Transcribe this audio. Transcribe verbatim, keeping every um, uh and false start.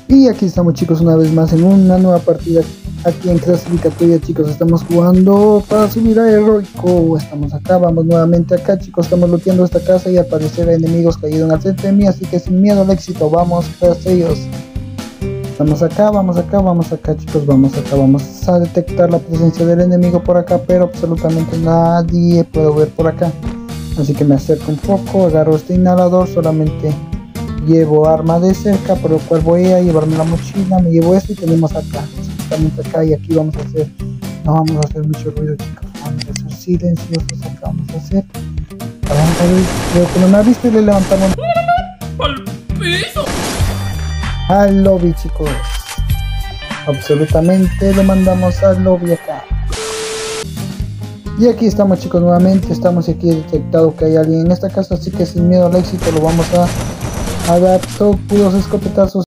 Y aquí estamos, chicos, una vez más en una nueva partida aquí en clasificatoria, chicos. Estamos jugando para subir a heroico. Estamos acá, vamos nuevamente acá, chicos. Estamos looteando esta casa y al parecer hay enemigos caídos al frente de mí, así que sin miedo al éxito, vamos tras ellos. Vamos acá, vamos acá, vamos acá, chicos, vamos acá. Vamos a detectar la presencia del enemigo por acá, pero absolutamente nadie puedo ver por acá. Así que me acerco un poco, agarro este inhalador, solamente llevo arma de cerca, por lo cual voy a llevarme la mochila, me llevo esto y tenemos acá, exactamente acá, y aquí vamos a hacer, no vamos a hacer mucho ruido, chicos, vamos a ser silenciosos, acá vamos a hacer, vamos a ver, creo que no me ha visto y le levantamos al piso al lobby, chicos, absolutamente lo mandamos al lobby acá. Y aquí estamos, chicos, nuevamente estamos y aquí he detectado que hay alguien en esta casa, así que sin miedo al éxito lo vamos a a dar todos escopetazos